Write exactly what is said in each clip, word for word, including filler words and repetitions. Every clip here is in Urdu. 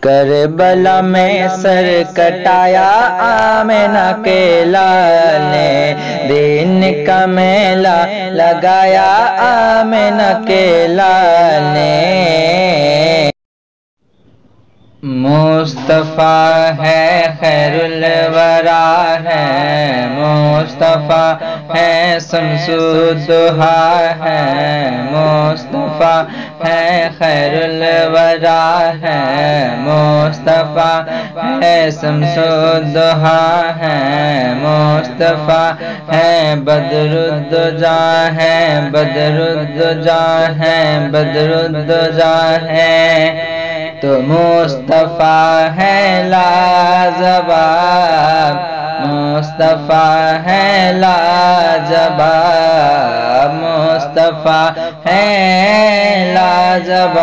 کربلا میں سر کٹایا آمنہ کے لال نے، دین کا میلہ لگایا آمنہ کے لال نے۔ مصطفیٰ ہے خیر الورا ہے، مصطفیٰ ہے شمس الضحیٰ ہے، مصطفیٰ ہے خیر الورا ہے، مصطفیٰ ہے شمس الضحیٰ ہے، مصطفیٰ ہے بدر الدجا ہے، بدر الدجا ہے، بدر الدجا ہے۔ تو مصطفیٰ ہے لاجواب، مصطفیٰ ہے لاجواب، مصطفیٰ ہے لاجواب،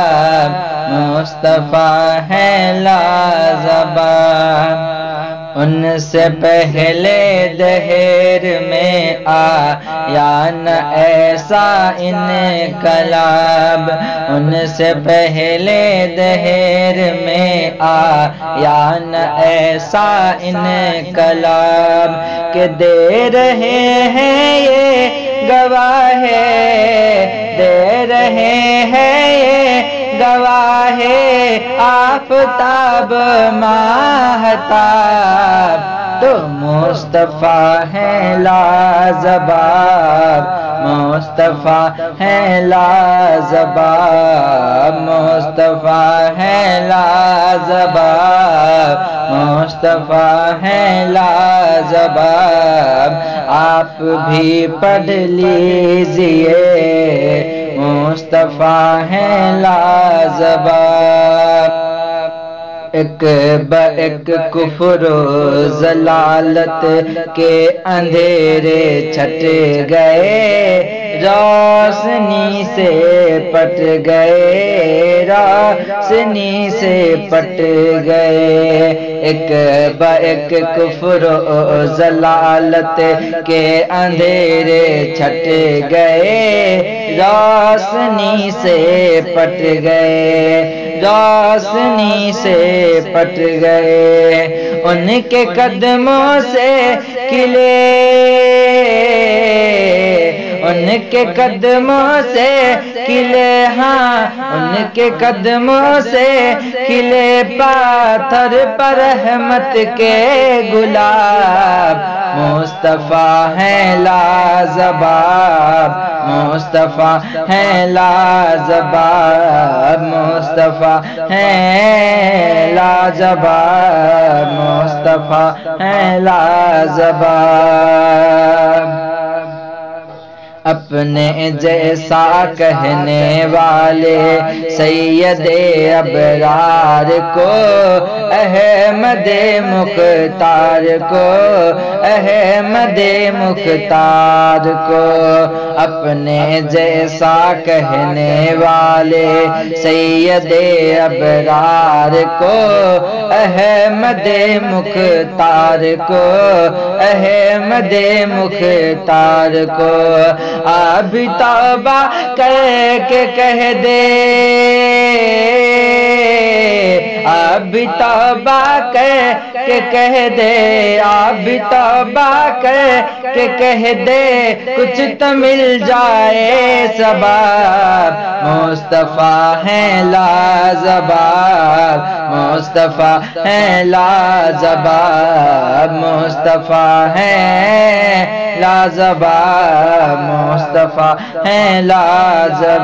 مصطفیٰ ہے لاجواب۔ ان سے پہلے دہر میں آیا نہ ایسا انقلاب، ان سے پہلے دہر میں آیا نہ ایسا انقلاب، کہ دے رہے ہیں یہ گواہ، دے رہے ہیں یہ گواہ آفتاب ماہتاب۔ تو مصطفیٰ ہے لاجواب، مصطفیٰ ہے لاجواب، مصطفیٰ ہے لاجواب، مصطفیٰ ہے لاجواب۔ آپ بھی پڑھ لیجئے مصطفیٰ ہے لاجواب۔ ایک با ایک کفر و ضلالت کے اندھیرے چھٹ گئے، روشنی سے پٹ گئے، روشنی سے پٹ گئے۔ ایک با ایک کفر و ضلالت کے اندھیرے چھٹ گئے، روشنی سے پٹ گئے، روشنی سے پٹ گئے۔ ان کے قدموں سے قلعے، ان کے قدموں سے قلعے، ہاں ان کے قدموں سے قلعے، پاتھر پر رحمت کے گلاب۔ مصطفیٰ ہے لاجواب، مصطفیٰ ہے لاجواب، مصطفیٰ ہے لاجواب، مصطفیٰ ہے لاجواب۔ اپنے جیسا کہنے والے سید ابرار کو، احمد مختار کو، احمد مختار کو، اپنے جیسا کہنے والے سید ابرار کو، احمد مختار کو، احمد مختار کو۔ آپ توبہ کر کے کہہ دے، آپ توبہ کر کے کہہ دے، آپ توبہ کر کے کہہ دے، کچھ تو مل جائے ثواب۔ مصطفیٰ ہے لاجواب، مصطفیٰ ہے لاجواب، مصطفیٰ ہے لاجواب، مصطفیٰ ہے لاجواب۔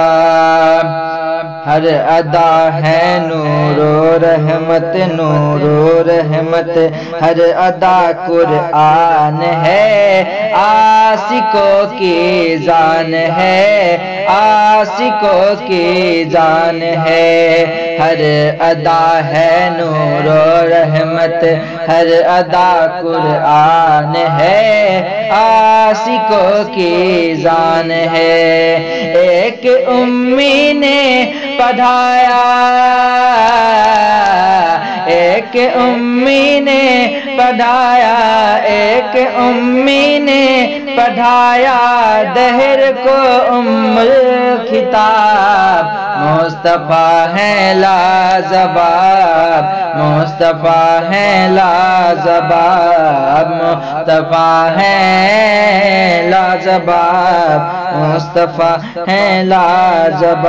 ہر ادا ہے نور و رحمت، نور و رحمت، ہر ادا قرآن ہے، عاشقوں کی جان ہے، عاشقوں کی جان ہے۔ ہر ادا ہے نور و رحمت، ہر ادا قرآن ہے، عاشقوں کی جان ہے۔ ایک امی نے پڑھایا، ایک ایک امی نے پڑھایا، ایک امی نے پڑھایا دہر کو ام الخطاب، مصطفیٰ ہیں لاجواب، مصطفیٰ ہیں لاجواب، مصطفیٰ ہیں لاجواب، مصطفیٰ ہیں لاجواب۔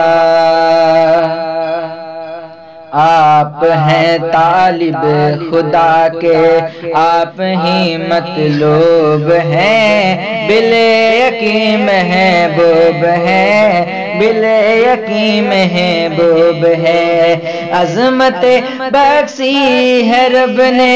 آپ ہیں طالب خدا کے، آپ ہی مطلوب ہیں، بل یقین محبوب ہیں، بل یقین محبوب ہے۔ عظمت بخشی ہے رب نے،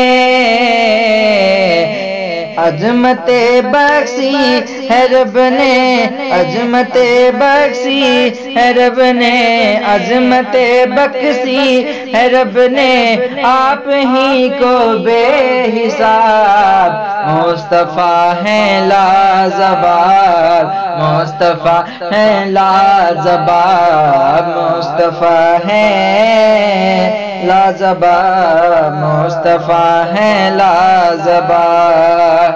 عظمت بخشی ہے رب نے، عظمت بخشی ہے رب نے، عظمت بخشی ہے رب نے، آپ ہی کو بے حساب، مصطفیٰ ہیں لاجواب، مصطفیٰ ہیں لاجواب، مصطفیٰ ہیں لاجواب، مصطفیٰ ہیں لاجواب۔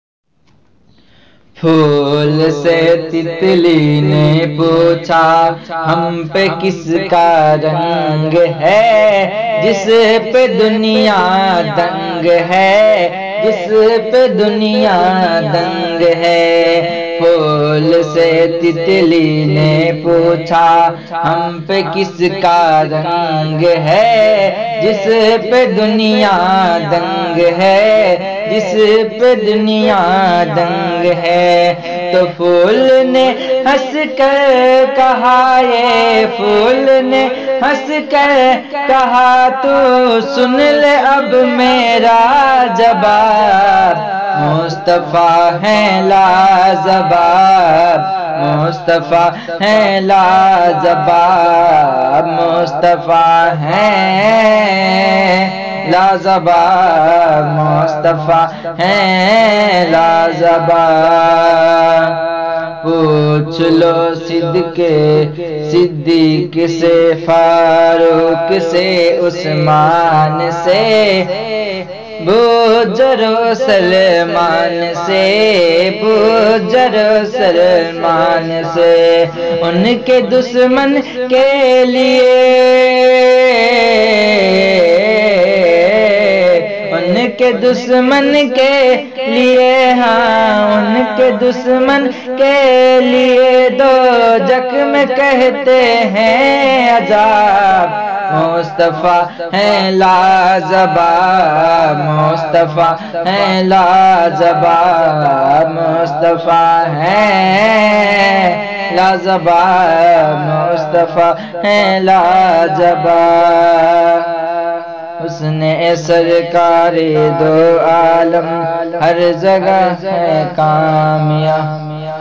پھول سے تتلی نے پوچھا ہم پہ کس کا رنگ ہے، جس پہ دنیا دنگ ہے، جس پہ دنیا دنگ ہے۔ پھول سے تتلی نے پوچھا ہم پہ کس کا رنگ ہے، جس پہ دنیا دنگ ہے، جس پہ دنیا دنگ ہے۔ تو پھول نے ہنس کر کہا، یہ پھول نے ہنس کر کہا تو سن لے اب میرا جواب، مصطفیٰ ہیں لاجواب، مصطفیٰ ہیں لاجواب، مصطفیٰ ہیں لاجواب، مصطفیٰ ہیں لاجواب۔ پوچھ لو صدیق صدیق سے، فاروق سے، عثمان سے، بوجر سلمان سے، بوجر سلمان سے، ان کے دشمن کے لیے، ان کے دشمن کے لیے، ہاں ان کے دشمن کے لیے دوزخ میں کہتے ہیں عذاب، مصطفیٰ ہیں لاجواب، مصطفیٰ ہیں لاجواب، مصطفیٰ ہیں لاجواب، مصطفیٰ ہیں لاجواب۔ اس نے سرکار دو عالم ہر جگہ ہے کامیاب،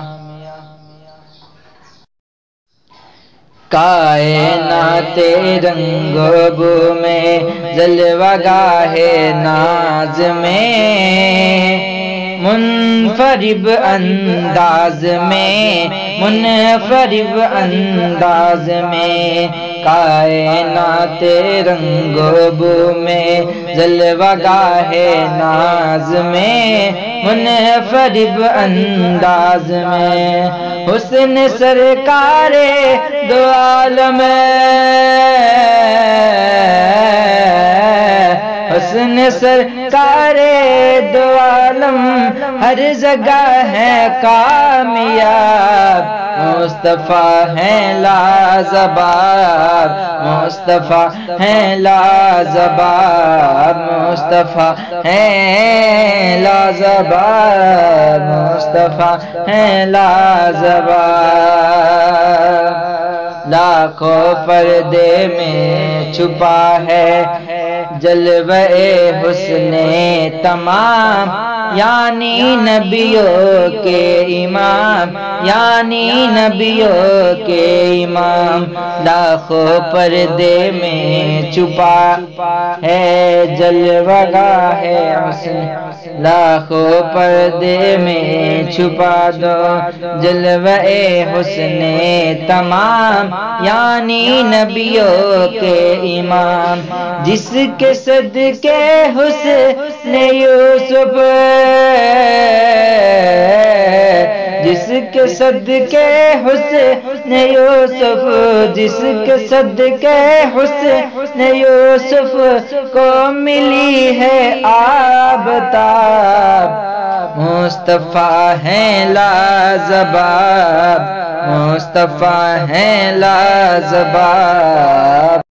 کائنات رنگ و بو میں، جلوہ گاہ ناز میں، منفرد انداز میں، منفرد انداز میں، کائنات رنگ و بو میں، جلوہ گاہ ناز میں، منفرد انداز میں، حسن سرکار دو عالم، حسن سرکار دو عالم ہر جگہ ہے کامیاب، مصطفیٰ ہیں لاجواب، مصطفیٰ ہیں لاجواب، مصطفیٰ ہیں لاجواب، مصطفیٰ ہیں لاجواب۔ لاکھوں پردے میں چھپا ہے جلوہ حسن تمام، یعنی نبیوں کے امام، یعنی نبیوں کے امام، لاکھوں پردے میں چھپا ہے جلوہ گاہ حسن لاکھوں پردے میں چھپا دو جلوہ حسن تمام، یعنی نبیوں کے امام، جس کے صدقے حسن یوسف، جس کے صدقے حسن یوسف، جس کے صدقے حسن یوسف کو ملی ہے آفتاب، مصطفیٰ ہیں لاجواب، مصطفیٰ ہیں لاجواب۔